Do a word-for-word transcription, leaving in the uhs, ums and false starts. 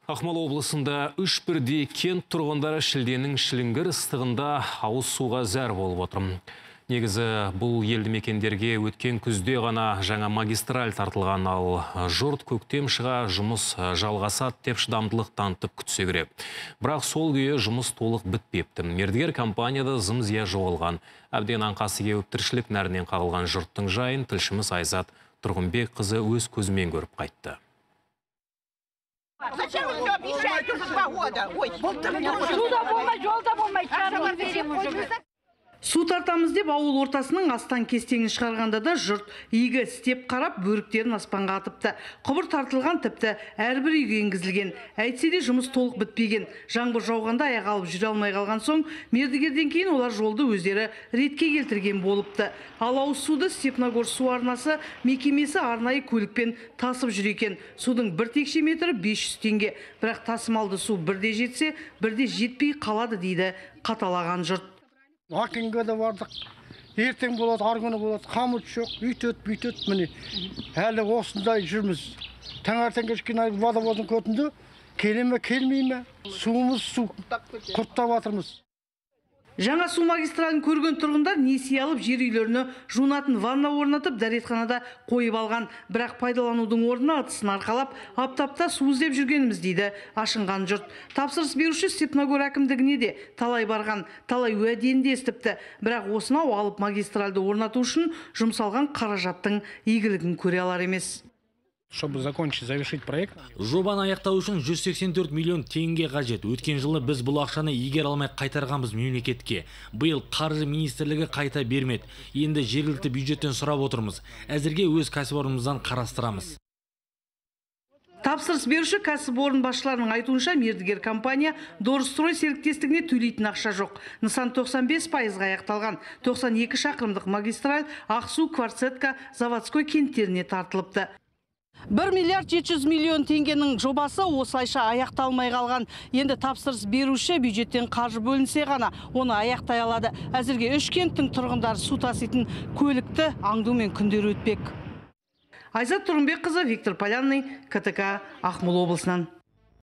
Ақмола облысында үш бірдей кент тұрғындары шілденің шіліңгір ыстығында ауыз суға зәр болып отыр. Негізі бұл елді мекендерге өткен күзде ғана жаңа магистраль тартылған, ал жұрт көктем шыға жұмыс жалғасады деп шыдамдылық танытып күтсе керек. Бірақ сол күйі жұмыс толық бітпепті. Мердігер компанияда зым-зия жоғалған. Әбден аңқасы кеуіп тіршілік нәрінен қағылған жұрттың жайын тілшіміз Айзат Тұрғынбек қызы өз көзімен көріп қайтты. Зачем вы все обещаете уже два года? Ой, суда болмай, жолда болмай, чаралар берем уже. Су тартамыз деп ауыл ортасының астан кестеңін шығарғанда да жұрт игі істеп қарап бөріктерін аспанға атыпты. Құбыр тартылған, тіпті әрбір үйге енгізілген. Әйтсе де жұмыс толық бітпеген. Жаңбыр жауғанда аяқ алып жүре алмай қалған соң, мердігерден кейін олар жолды өздері ретке келтірген болыпты. Ал ауыз суды Степногор су арнасы мекемесі арнайы көлікпен тасып жүр екен. Судың бір текше метрі бес жүз теңге. Бірақ тасымалды су бірде жетсе, бірде жетпей қалады дейді қаталаған жұрт. Акинге де бардық, ертең болады, арғыны болады, қамыт жоқ, үйтет, бүйтет, міне. Әлі осындай жүрміз. Таңертең кешкен ай водовоздың көтінде келе ме, келмей ме? Суымыз су, құрттап жатырмыз. Жаңа су магистралін көрген тұрғындар несие алып жер үйлеріне жуынатын ванна орнатып, дәретханада қойып алған. Бірақ пайдаланудың орнына атысын арқалап, аптапта су іздеп жүргеніміз дейді ашынған жұрт. Тапсырыс беруші Степногор әкімдігіне де талай барған, талай уәдені де естіпті. Бірақ осынау алып магистральды орнату үшін жұмсалған қаражаттың игілігін көре алар емес. Чтобы закончить, завершить проект. Жобаны аяқтау үшін жүз сексен төрт миллион теңге қажет. Өткен жылы біз бұл ақшаны игере алмай қайтарғанбыз мемлекетке. Биыл қаржы министрлігі қайта бермеді. Енді жергілікті бюджеттен сұрап отырмыз. Әзірге өз кәсіпорнымыздан қарастырамыз. Тапсырыс беруші кәсіпорын басшыларының айтуынша, мердігер компания Дорстрой серіктестігіне төлейтін ақша жоқ. Нысан тоқсан бес пайызға аяқталған. тоқсан екі шақырымдық магистраль Ақсу, Кварцетка, Заводской кенттеріне тартылыпты. бір миллиард жеті жүз миллион теңгенің жобасы осылайша аяқталмай қалған. Енді тапсырыс беруші бюджеттен қаржы бөлінсе ғана оны аяқтай алады. Әзірге үш кенттің тұрғындары су таситын көлікті аңдумен күндері өтпек. Айзат Тұрғынбек қызы, Виктор Полянный, КТК, Ақмола облысынан.